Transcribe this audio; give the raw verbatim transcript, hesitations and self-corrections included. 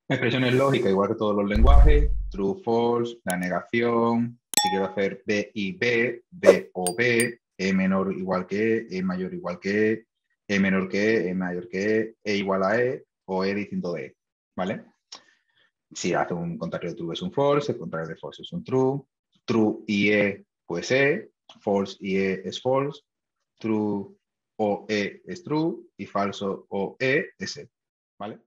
Expresiones lógicas, igual que todos los lenguajes, true, false, la negación, si quiero hacer B y B, B o B, E menor igual que E, E mayor igual que E, E menor que E, E mayor que E, E igual a E o E distinto de E, ¿vale? Si hace un contrario de true es un false, el contrario de false es un true, true y E pues E, false y E es false, true o E es true y falso o E es E, ¿vale?